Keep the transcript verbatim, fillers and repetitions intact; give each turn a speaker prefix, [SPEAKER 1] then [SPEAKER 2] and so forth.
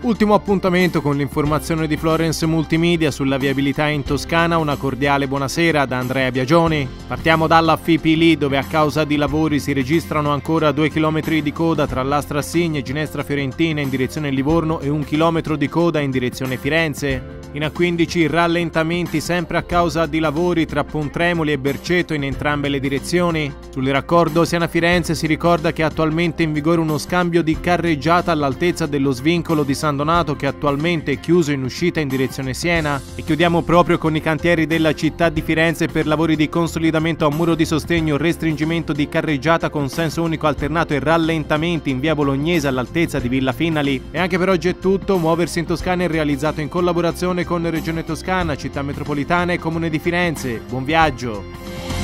[SPEAKER 1] Ultimo appuntamento con l'informazione di Florence Multimedia sulla viabilità in Toscana. Una cordiale buonasera da Andrea Biagioni. Partiamo dalla Fipili, dove a causa di lavori si registrano ancora due chilometri di coda tra Lastra Assigna e Ginestra Fiorentina in direzione Livorno e un chilometro di coda in direzione Firenze. In A quindici rallentamenti sempre a causa di lavori tra Pontremoli e Berceto in entrambe le direzioni. Sul raccordo Siena-Firenze si ricorda che è attualmente in vigore uno scambio di carreggiata all'altezza dello svincolo di San Donato, che attualmente è chiuso in uscita in direzione Siena. E chiudiamo proprio con i cantieri della città di Firenze per lavori di consolidamento a muro di sostegno, restringimento di carreggiata con senso unico alternato e rallentamenti in via Bolognese all'altezza di Villa Finali. E anche per oggi è tutto. Muoversi in Toscana è realizzato in collaborazione con Regione Toscana, Città Metropolitana e Comune di Firenze. Buon viaggio!